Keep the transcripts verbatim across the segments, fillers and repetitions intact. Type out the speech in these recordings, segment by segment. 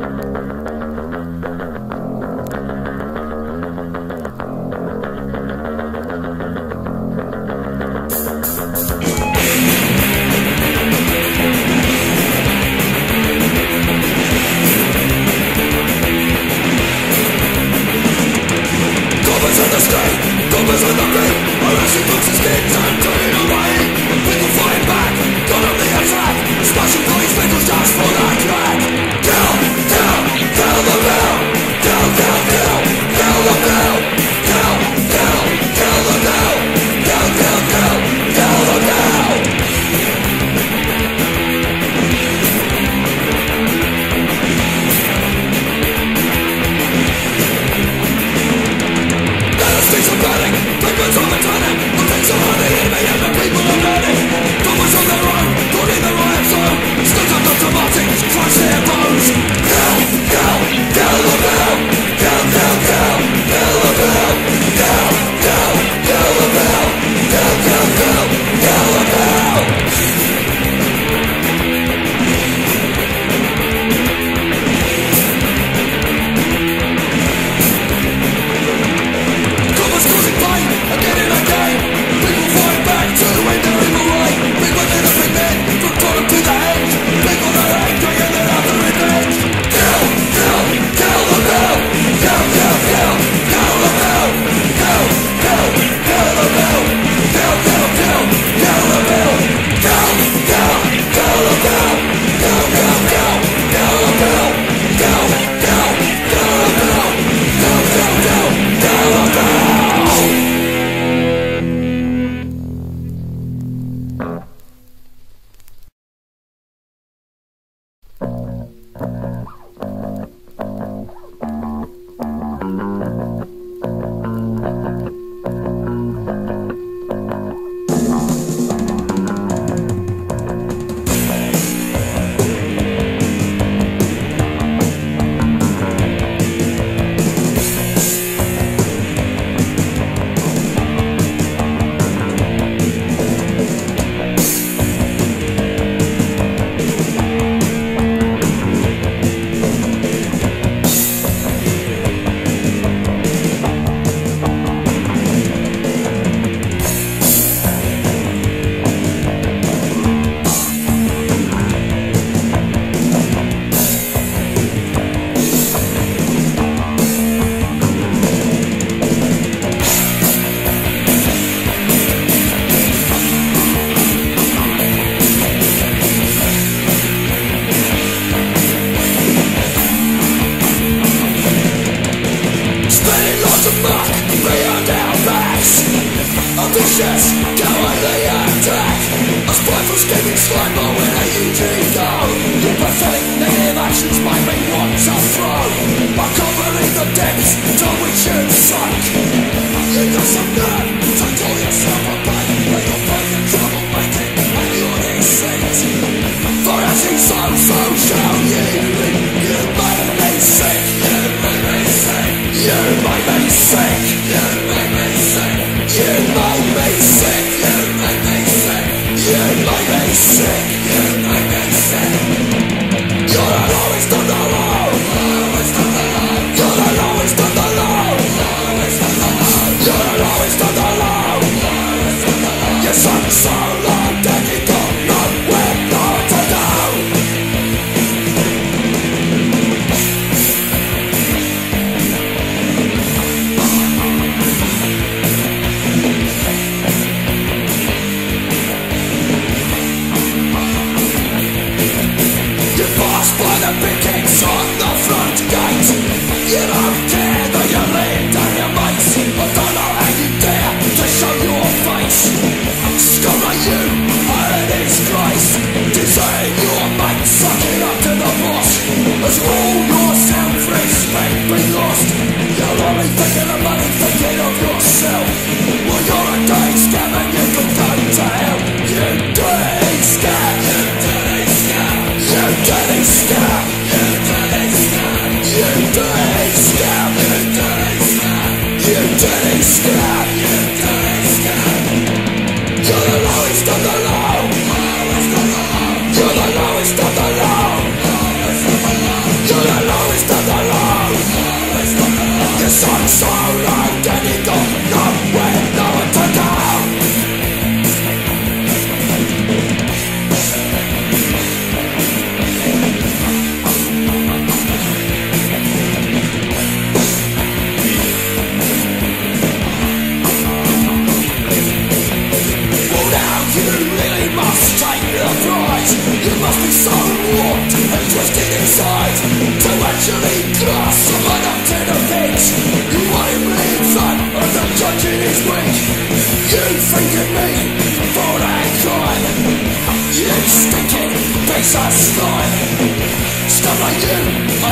You're the lowest of the low. You're the lowest.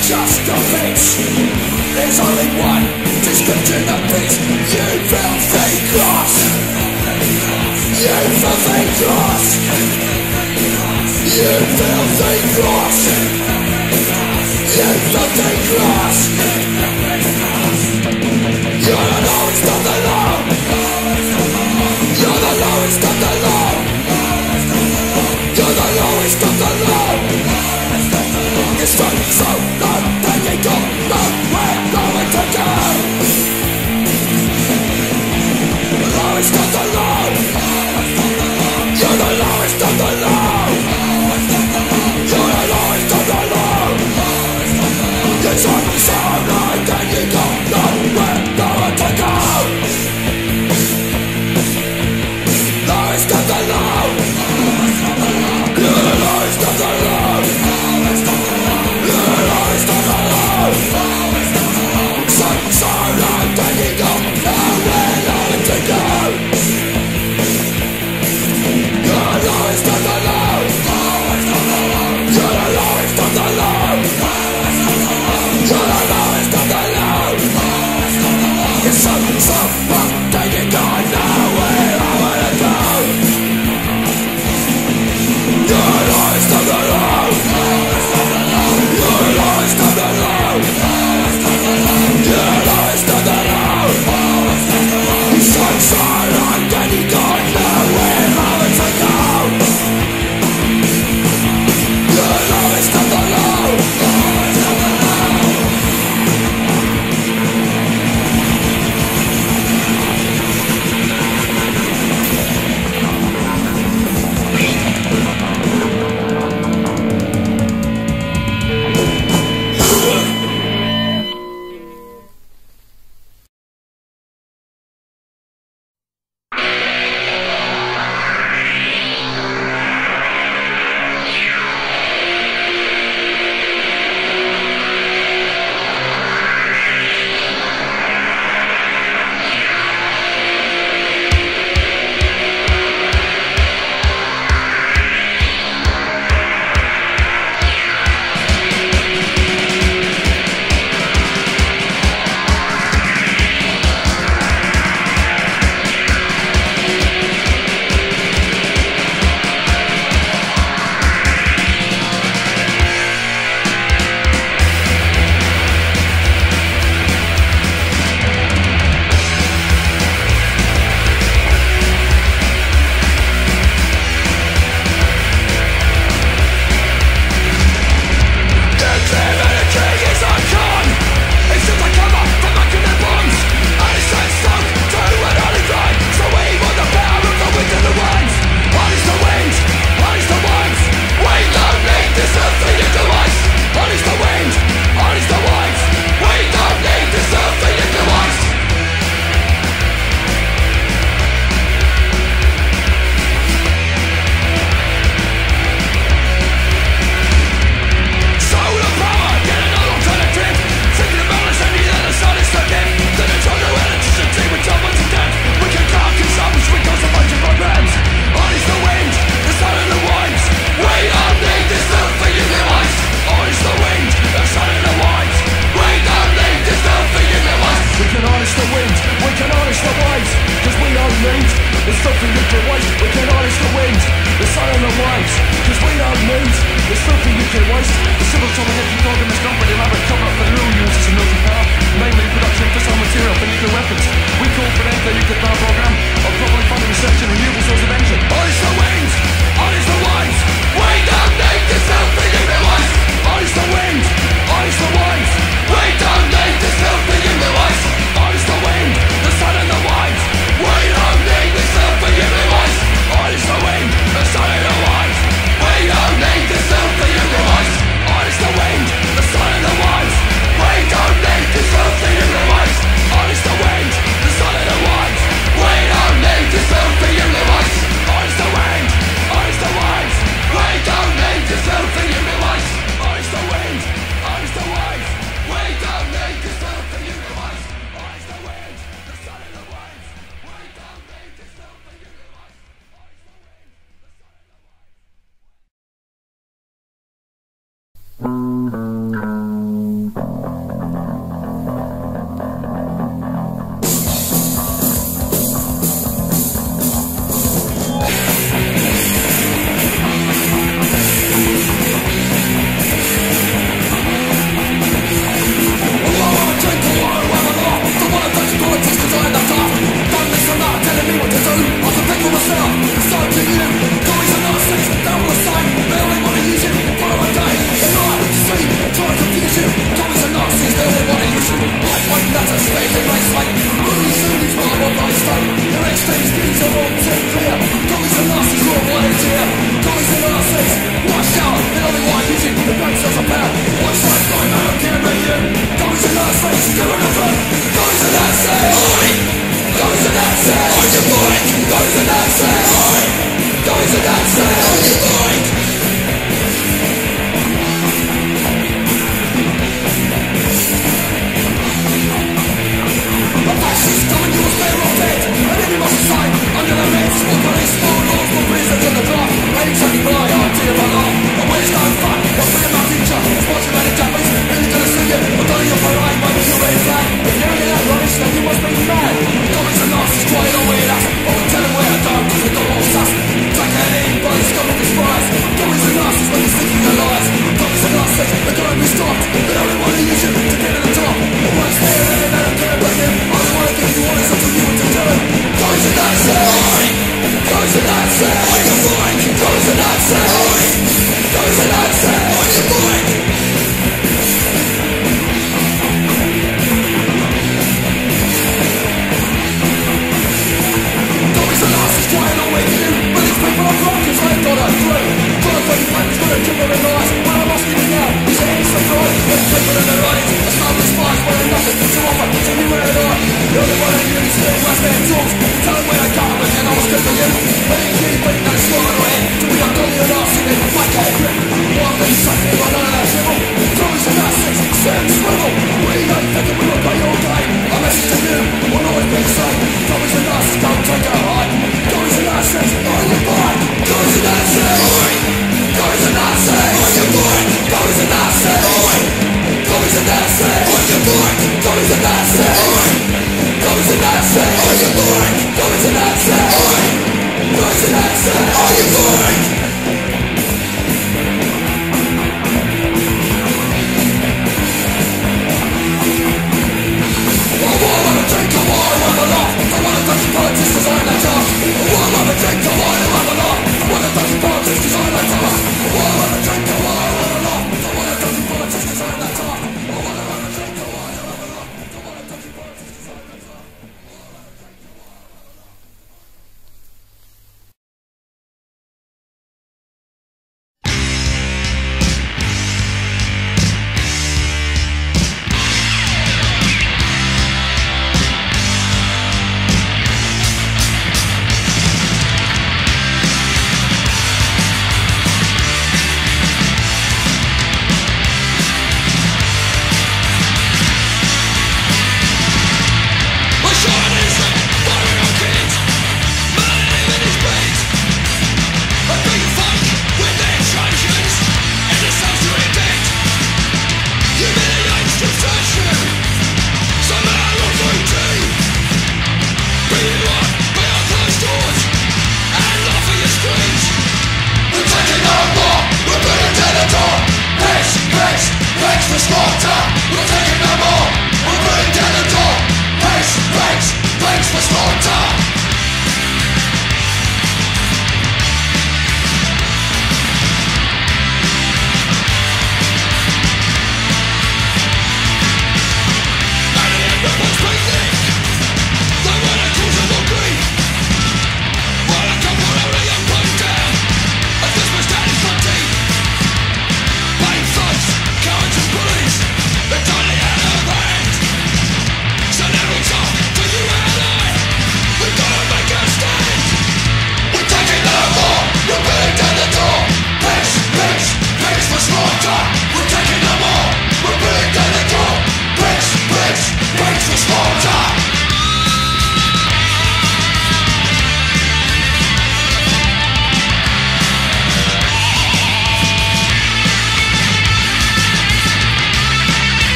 just a piece. There's only one description of peace. You filthy cross. You filthy cross. You filthy cross. You filthy cross. You're the lowest of the low. You're the lowest of the low. You're the lowest of the low. You're stuck so low that you don't know where nowhere to go. The lowest of the low. You're the lowest of the low. You're the lowest of the low. You're stuck so low that you don't know where nowhere to go. Lowest of the low. You're the lowest of the low. You're the lowest of the low. Stuck so low that you don't know where nowhere to go. You're the lowest of the low. You're the lowest of the low. You're the lowest of the low. You're so, so low that you don't know where nowhere to go. You're the lowest of the low. You're the lowest of the low. You're the lowest of the low. You're so, so low that you don't know where nowhere to go. You're the lowest of the low.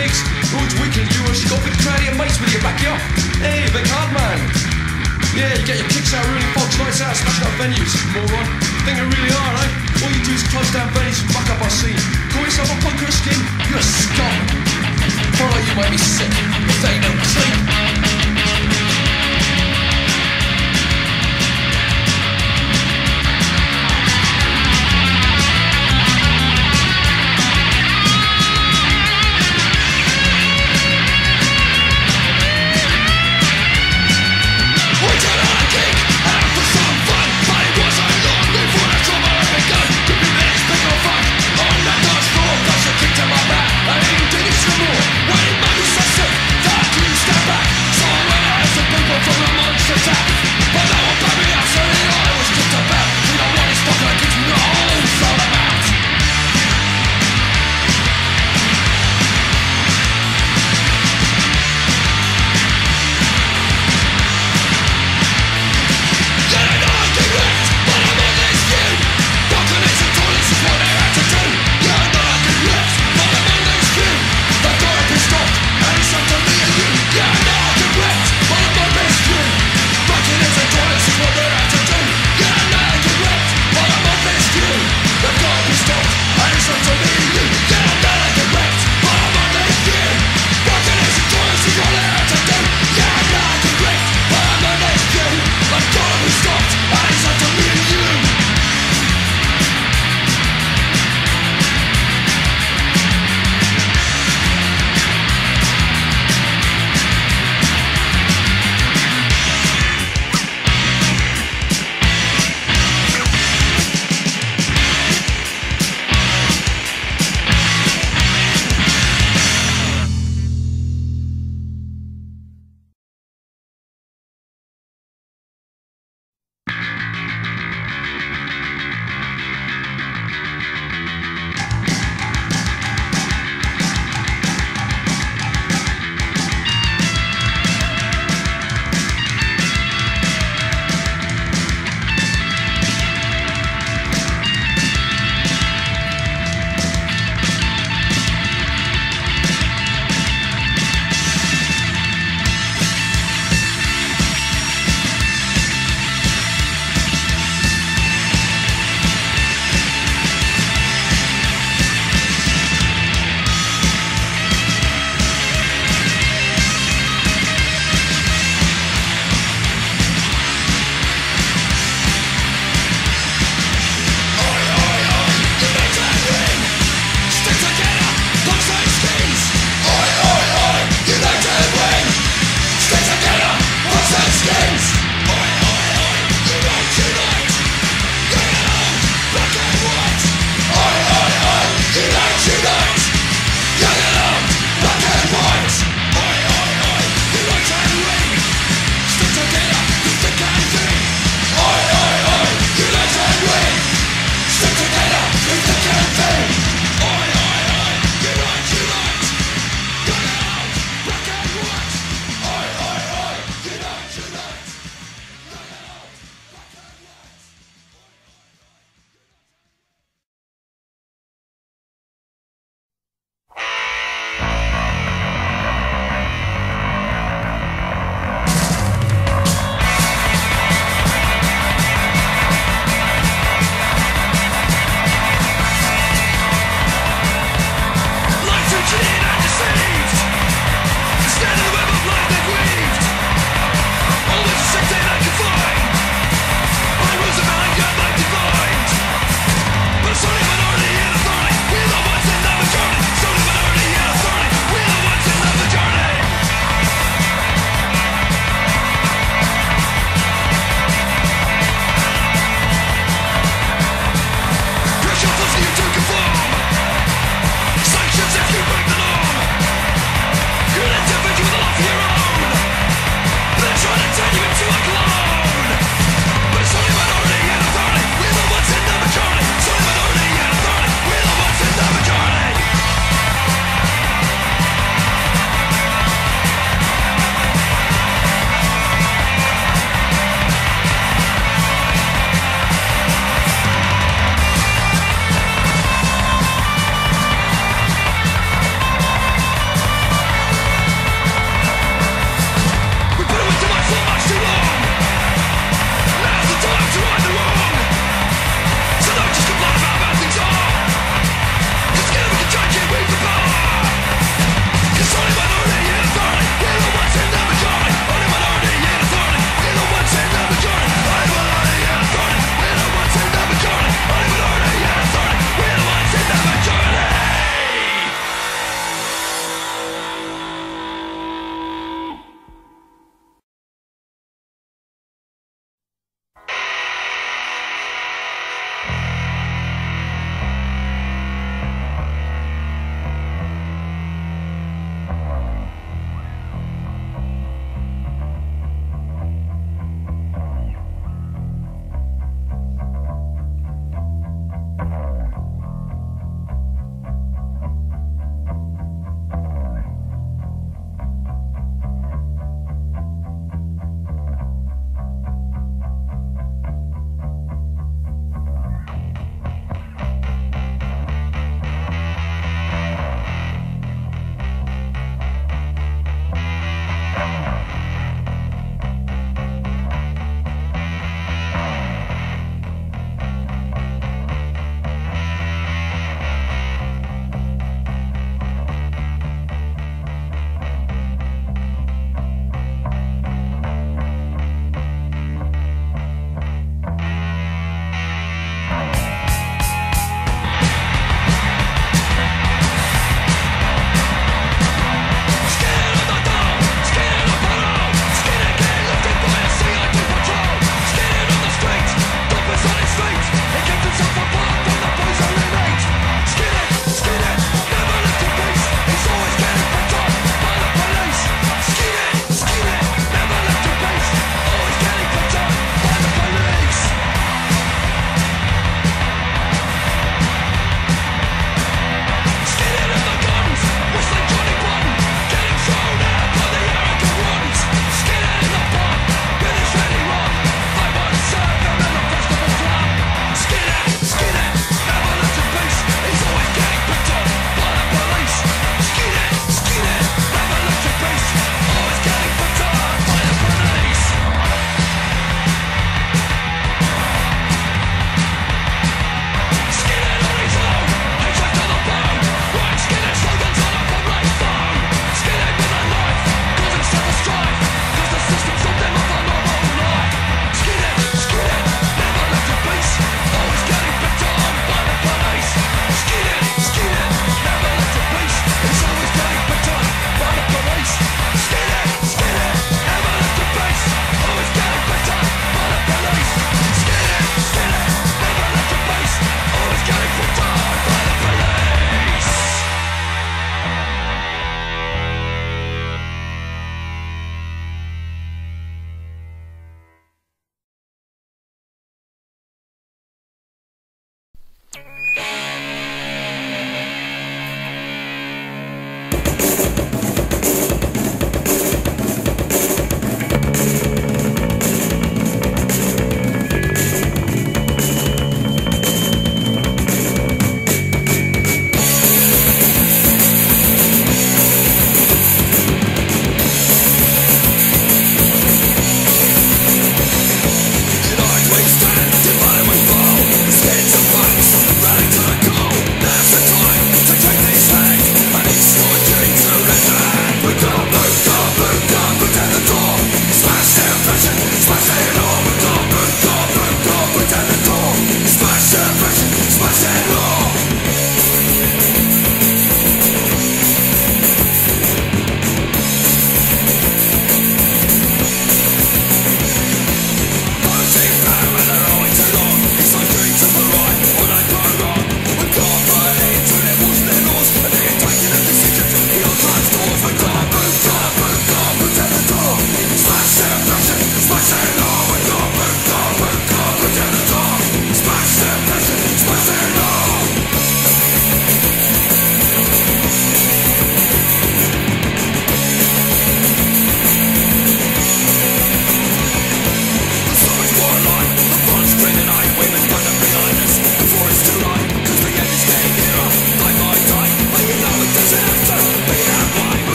gigs. Roads weekend viewers, you got big crowd of mates with you back here. Hey, big hard man. Yeah, you get your kicks out, really folks, nights out, smashing up venues, moron. Think you really are, eh? All you do is close down venues and fuck up our scene. Call yourself a punk or a skin? You're a scum. Polloi, you make me sick. If they don't clean. Why did man be so sick?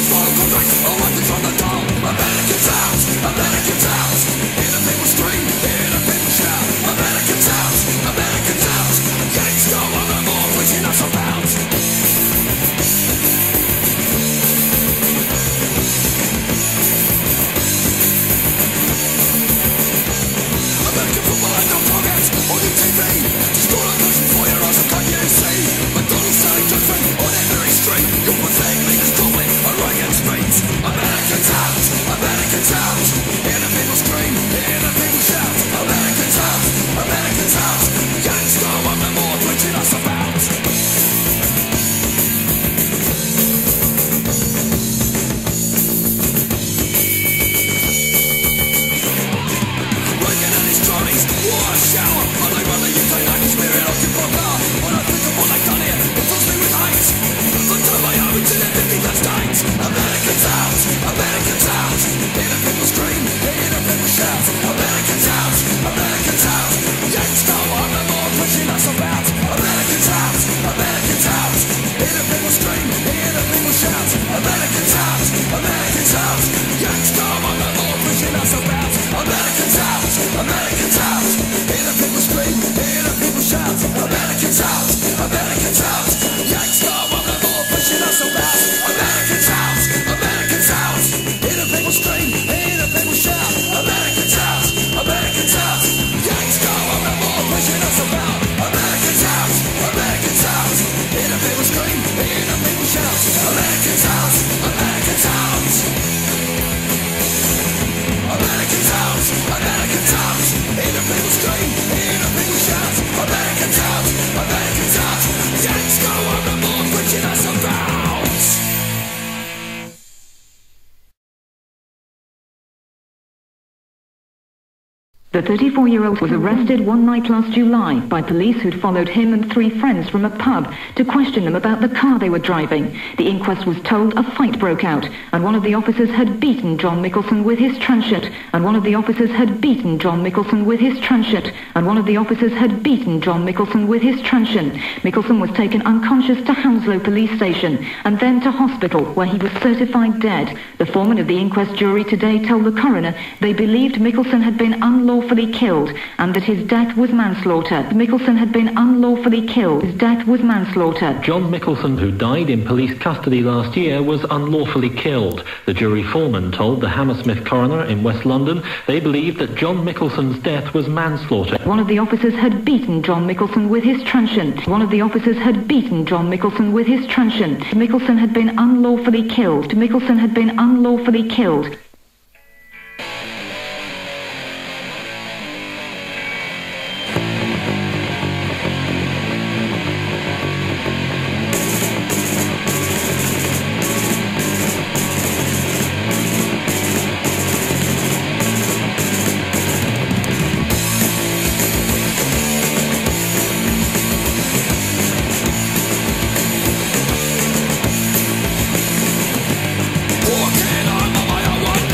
The thirty-four-year-old was arrested one night last July by police who'd followed him and three friends from a pub to question them about the car they were driving. The inquest was told a fight broke out, and one of the officers had beaten John Mickelson with his tranchant, and one of the officers had beaten John Mickelson with his tranchant, and one of the officers had beaten John Mickelson with his tranchant. Mickelson was taken unconscious to Hounslow police station, and then to hospital, where he was certified dead. The foreman of the inquest jury today told the coroner they believed Mickelson had been unlawfully killed, and that his death was manslaughter. Mickelson had been unlawfully killed. His death was manslaughter. John Mickelson, who died in police custody last year, was unlawfully killed. The jury foreman told the Hammersmith coroner in West London they believed that John Mickelson's death was manslaughter. One of the officers had beaten John Mickelson with his tranchant. One of the officers had beaten John Mickelson with his tranchant. Mickelson had been unlawfully killed. Mickelson had been unlawfully killed. Walking on my way, I want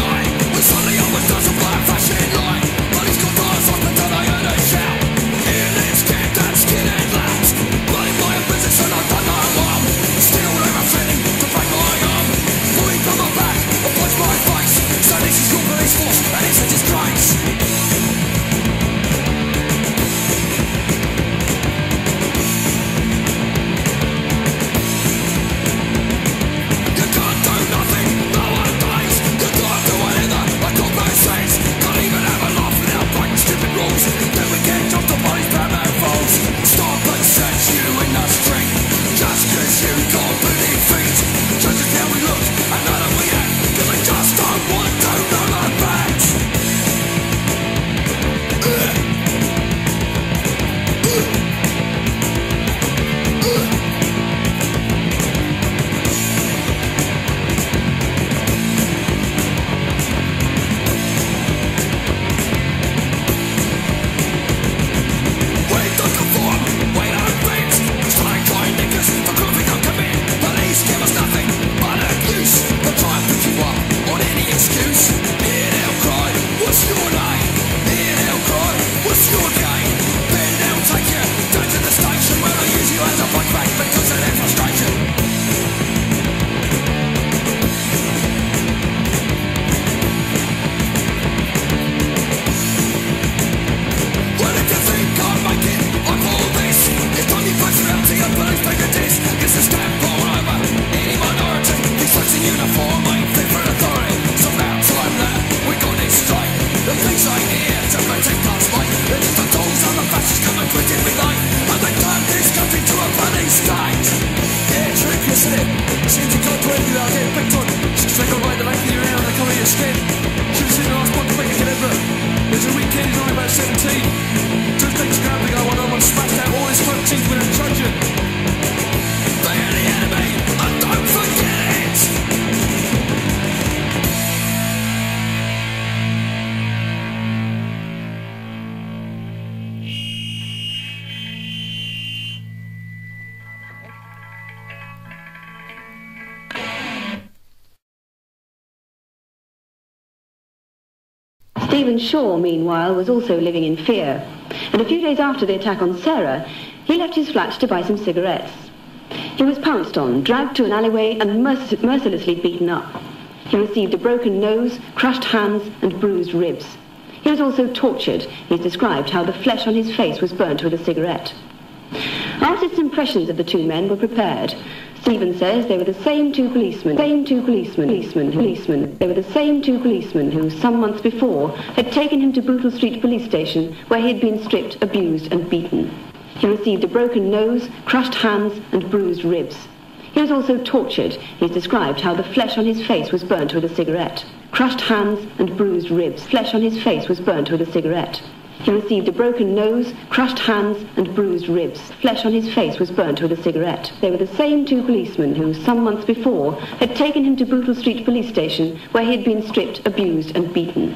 Stephen Shaw, meanwhile, was also living in fear. And a few days after the attack on Sarah, he left his flat to buy some cigarettes. He was pounced on, dragged to an alleyway and merc- mercilessly beaten up. He received a broken nose, crushed hands and bruised ribs. He was also tortured. He's described how the flesh on his face was burnt with a cigarette. Artists' impressions of the two men were prepared. Stephen says they were the same two policemen, same two policemen, policemen, policemen. They were the same two policemen who, some months before, had taken him to Bootle Street Police Station, where he had been stripped, abused and beaten. He received a broken nose, crushed hands and bruised ribs. He was also tortured. He's described how the flesh on his face was burnt with a cigarette. Crushed hands and bruised ribs. Flesh on his face was burnt with a cigarette. He received a broken nose, crushed hands and bruised ribs. Flesh on his face was burnt with a cigarette. They were the same two policemen who, some months before, had taken him to Bootle Street Police Station, where he had been stripped, abused and beaten.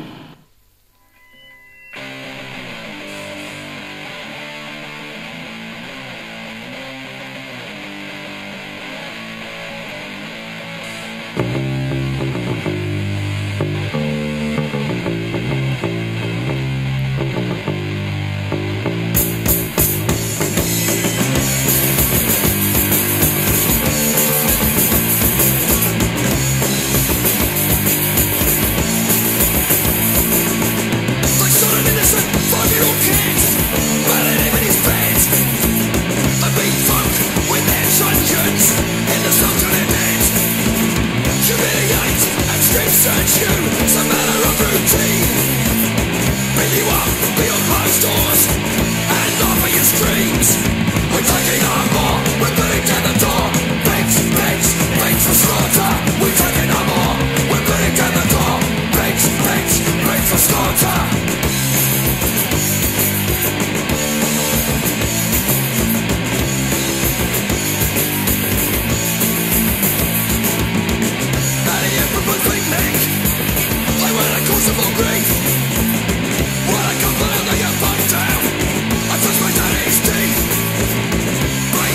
When I come down, they get bumped down. I touch my daddy's teeth.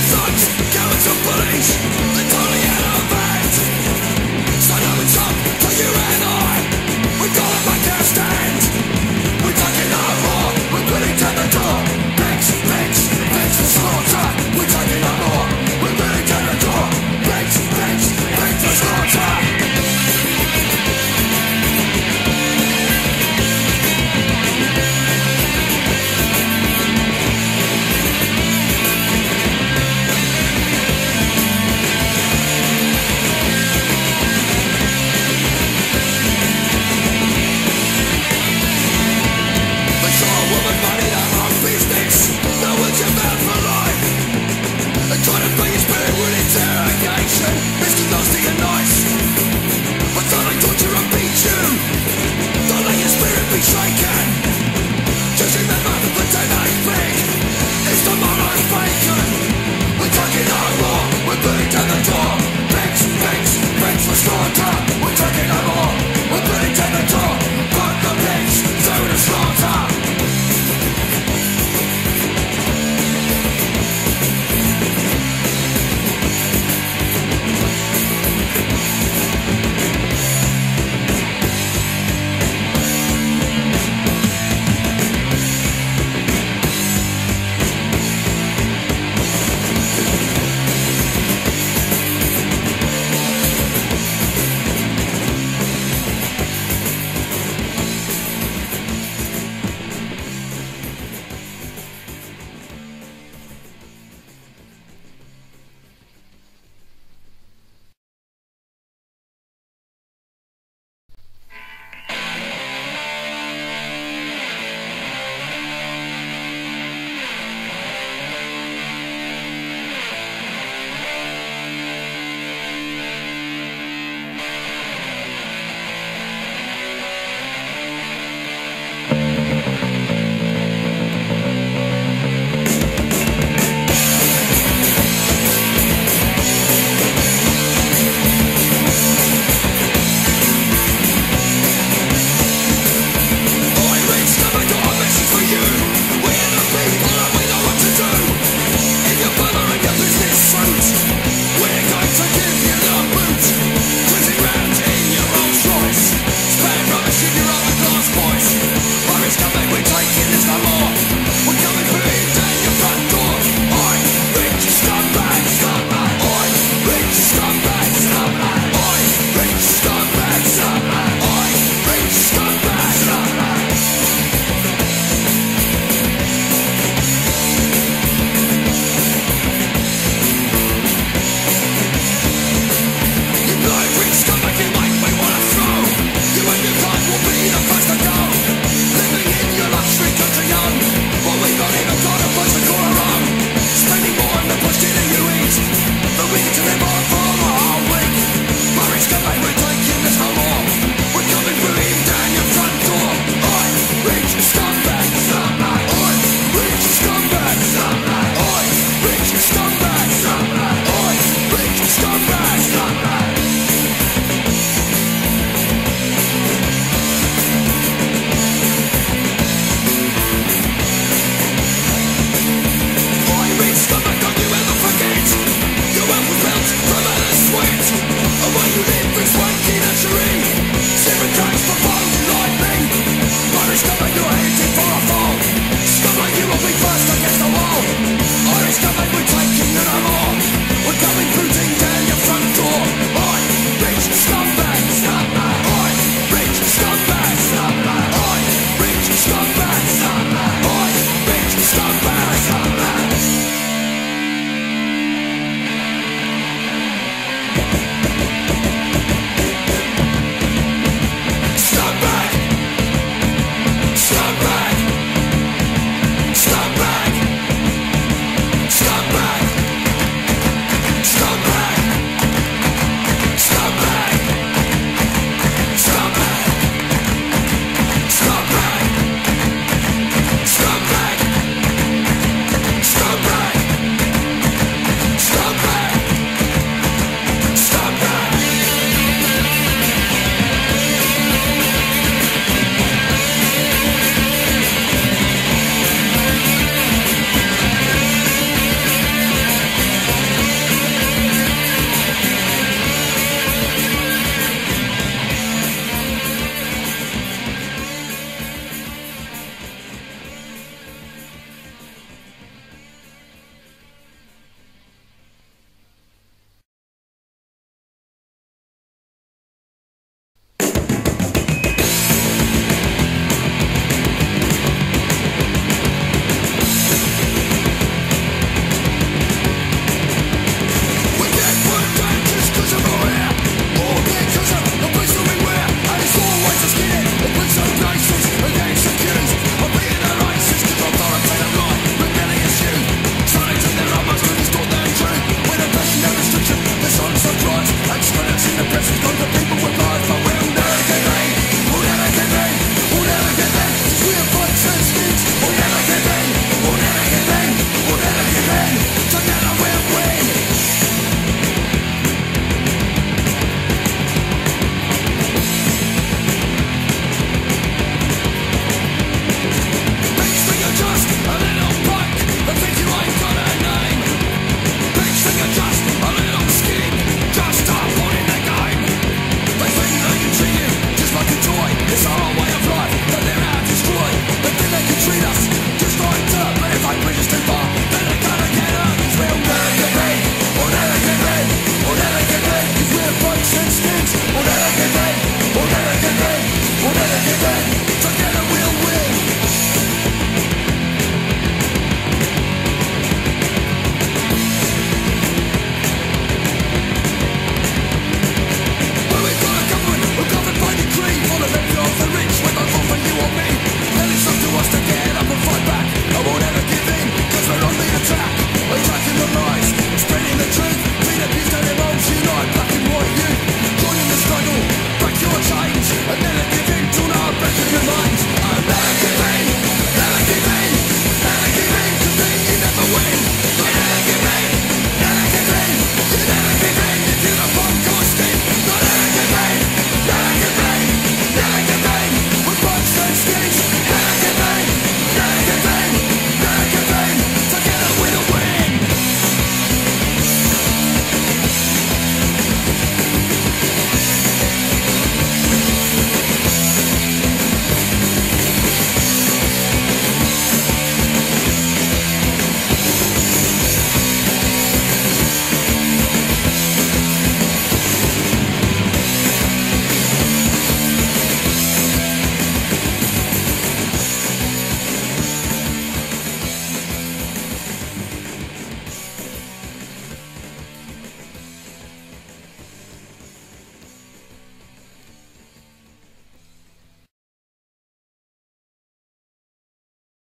taking is no more.